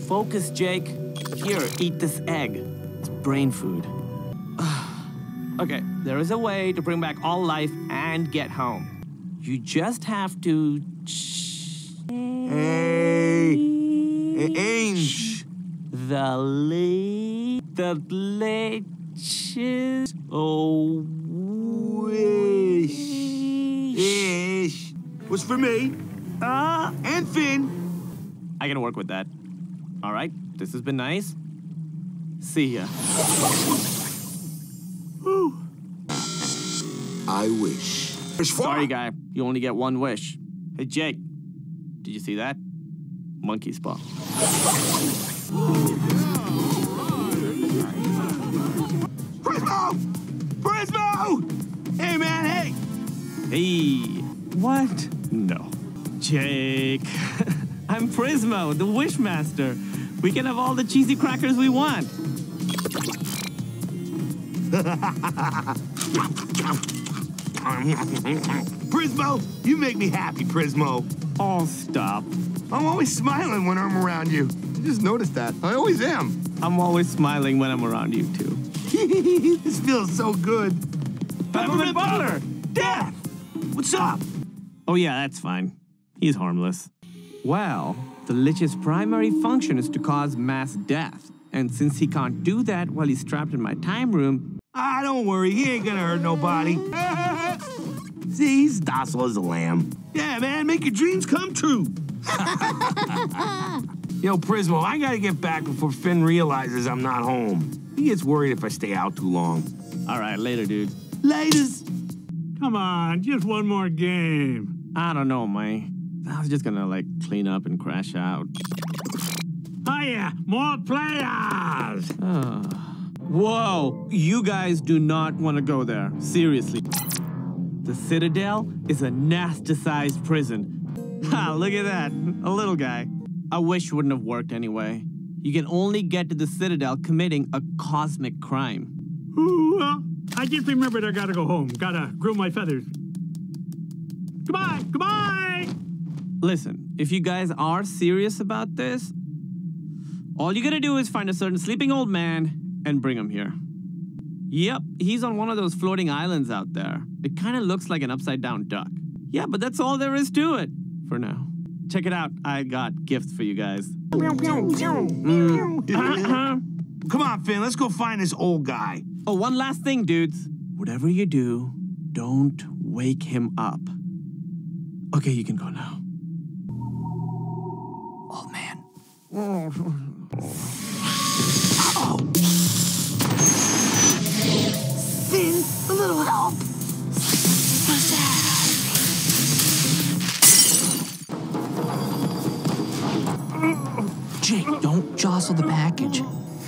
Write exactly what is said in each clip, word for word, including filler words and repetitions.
Focus, Jake. Here, eat this egg. It's brain food. Okay, there is a way to bring back all life and get home. You just have to... Hey! Ainge! The le... The leches... Oh... Wish! Ish! Was for me. Ah! And Finn. I can work with that. All right, this has been nice. See ya. Whew. I wish. Sorry, guy. You only get one wish. Hey, Jake. Did you see that? Monkey spot. Prismo! Prismo! Hey, man, hey! Hey. What? No. Jake. I'm Prismo, the Wishmaster. We can have all the cheesy crackers we want. Prismo, you make me happy, Prismo. Oh, stop. I'm always smiling when I'm around you. I just noticed that. I always am. I'm always smiling when I'm around you, too. This feels so good. Peppermint butter! Death! What's up? Oh, yeah, that's fine. He's harmless. Well, the Lich's primary function is to cause mass death. And since he can't do that while he's trapped in my time room... Ah, don't worry. He ain't gonna hurt nobody. See, he's docile as a lamb. Yeah, man, make your dreams come true. Yo, Prismo, I gotta get back before Finn realizes I'm not home. He gets worried if I stay out too long. All right, later, dude. Laters. Come on, just one more game. I don't know, man. I was just gonna, like, clean up and crash out. Oh, yeah, more players! Uh, whoa, you guys do not want to go there. Seriously. The Citadel is a nasty-sized prison. Ha, look at that. A little guy. I wish wouldn't have worked anyway. You can only get to the Citadel committing a cosmic crime. Ooh, well, I just remembered I gotta go home. Gotta groom my feathers. Goodbye, goodbye! Listen, if you guys are serious about this, all you gotta do is find a certain sleeping old man and bring him here. Yep, he's on one of those floating islands out there. It kind of looks like an upside-down duck. Yeah, but that's all there is to it for now. Check it out. I got gifts for you guys. Mm. Uh-huh. Come on, Finn. Let's go find this old guy. Oh, one last thing, dudes. Whatever you do, don't wake him up. Okay, you can go now. Old man. Uh-oh. Finn, a little help. What's that? Jake, don't jostle the package.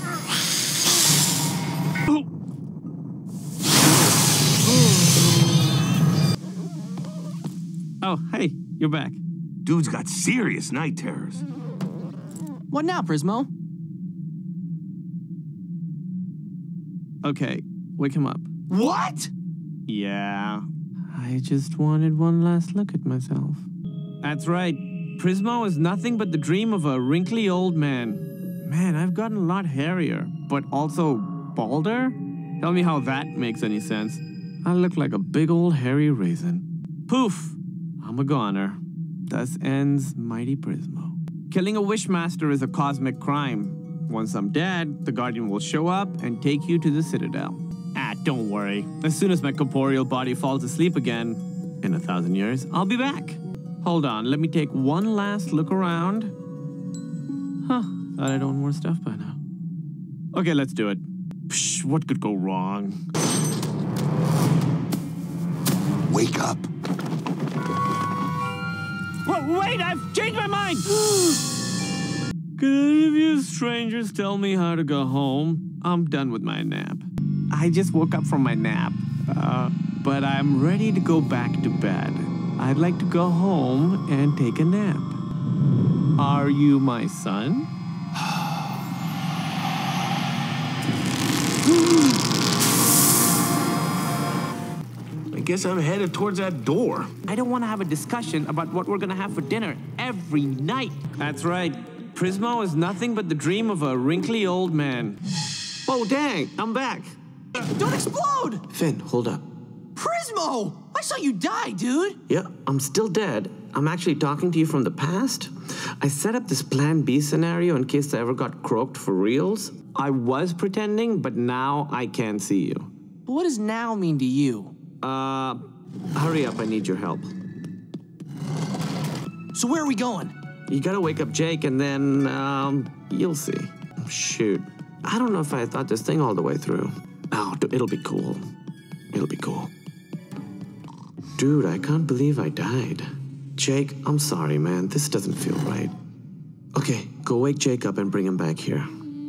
Oh, hey, you're back. Dude's got serious night terrors. What now, Prismo? Okay, wake him up. What? Yeah, I just wanted one last look at myself. That's right. Prismo is nothing but the dream of a wrinkly old man. Man, I've gotten a lot hairier, but also balder? Tell me how that makes any sense. I look like a big old hairy raisin. Poof! I'm a goner. Thus ends Mighty Prismo. Killing a Wishmaster is a cosmic crime. Once I'm dead, the Guardian will show up and take you to the Citadel. Ah, don't worry. As soon as my corporeal body falls asleep again, in a thousand years, I'll be back. Hold on, let me take one last look around. Huh, thought I'd own more stuff by now. Okay, let's do it. Psh, what could go wrong? Wake up. Whoa, wait, I've changed my mind! Could any of you strangers tell me how to go home? I'm done with my nap. I just woke up from my nap, uh, but I'm ready to go back to bed. I'd like to go home and take a nap. Are you my son? I guess I'm headed towards that door. I don't want to have a discussion about what we're going to have for dinner every night. That's right. Prismo is nothing but the dream of a wrinkly old man. Oh, dang, I'm back. Don't explode! Finn, hold up. Prismo! I saw you die, dude! Yeah, I'm still dead. I'm actually talking to you from the past. I set up this plan B scenario in case I ever got croaked for reals. I was pretending, but now I can see you. But what does now mean to you? Uh, hurry up, I need your help. So where are we going? You gotta wake up Jake and then, um, you'll see. Shoot. I don't know if I thought this thing all the way through. Oh, d- it'll be cool. It'll be cool. Dude, I can't believe I died. Jake, I'm sorry, man. This doesn't feel right. Okay, go wake Jake up and bring him back here.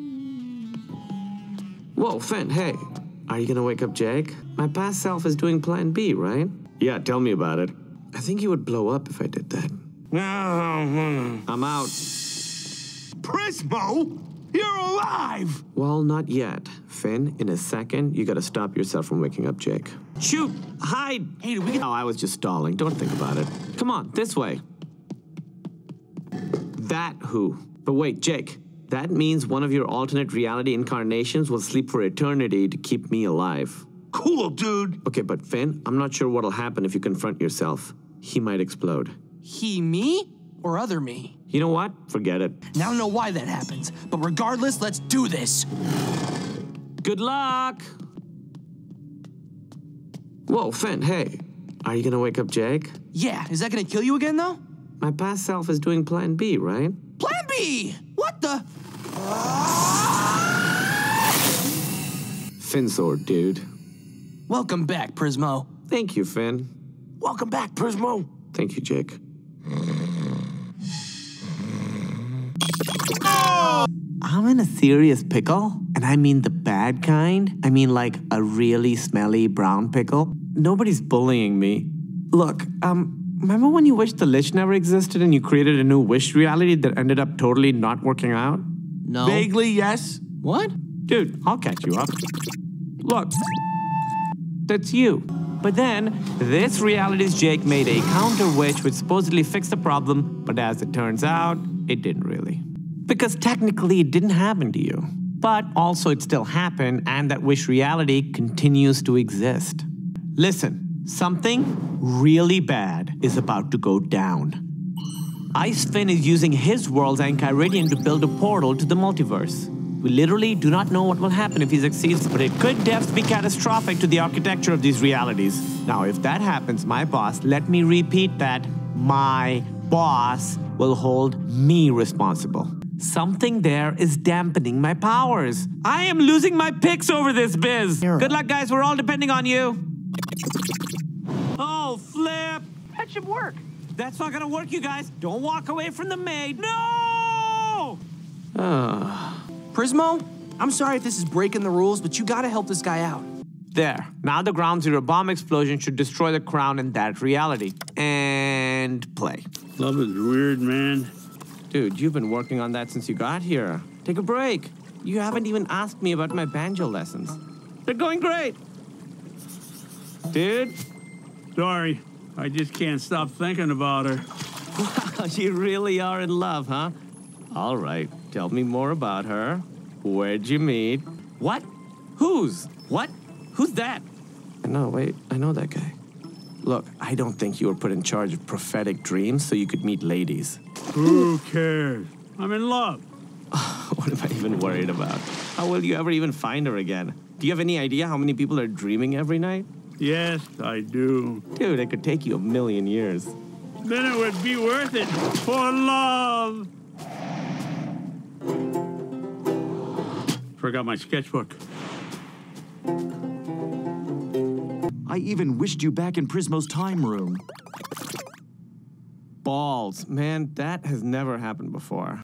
Whoa, Finn, hey. Are you gonna wake up Jake? My past self is doing plan B, right? Yeah, tell me about it. I think he would blow up if I did that. I'm out. Prismo? You're alive! Well, not yet. Finn, in a second, you gotta stop yourself from waking up Jake. Shoot! Hide! Hey, did we get... Oh, I was just stalling. Don't think about it. Come on, this way. That who? But wait, Jake. That means one of your alternate reality incarnations will sleep for eternity to keep me alive. Cool, dude. Okay, but Finn, I'm not sure what'll happen if you confront yourself. He might explode. He, me? Or other me? You know what? Forget it. Now I don't know why that happens, but regardless, let's do this! Good luck! Whoa, Finn, hey. Are you gonna wake up Jake? Yeah, is that gonna kill you again, though? My past self is doing plan B, right? Plan B! What the? Finn sword, dude. Welcome back, Prismo. Thank you, Finn. Welcome back, Prismo. Thank you, Jake. I'm in a serious pickle, and I mean the bad kind. I mean like a really smelly brown pickle. Nobody's bullying me. Look, um, remember when you wished the Lich never existed and you created a new wish reality that ended up totally not working out? No. Vaguely, yes. What? Dude, I'll catch you up. Look, that's you. But then, this reality's Jake made a counter wish which supposedly fixed the problem, but as it turns out, it didn't really. Because technically it didn't happen to you. But also it still happened, and that wish reality continues to exist. Listen, something really bad is about to go down. Ice Finn is using his world's Ankyridian to build a portal to the multiverse. We literally do not know what will happen if he succeeds, but it could definitely be catastrophic to the architecture of these realities. Now, if that happens, my boss, let me repeat that, my boss will hold me responsible. Something there is dampening my powers. I am losing my picks over this biz. Good luck, guys. We're all depending on you. Oh, flip. That should work. That's not gonna work, you guys. Don't walk away from the maid. No! Prismo, I'm sorry if this is breaking the rules, but you gotta help this guy out. There. Now the ground zero bomb explosion should destroy the crown in that reality. And play. Love is weird, man. Dude, you've been working on that since you got here. Take a break. You haven't even asked me about my banjo lessons. They're going great. Dude. Sorry, I just can't stop thinking about her. Wow, you really are in love, huh? All right, tell me more about her. Where'd you meet? What? Whose? What? Who's that? No, wait, I know that guy. Look, I don't think you were put in charge of prophetic dreams so you could meet ladies. Who cares? I'm in love. What am I even worried about? How will you ever even find her again? Do you have any idea how many people are dreaming every night? Yes, I do. Dude, it could take you a million years. Then it would be worth it for love. Forgot my sketchbook. I even wished you back in Prismo's time room. Balls. Man, that has never happened before.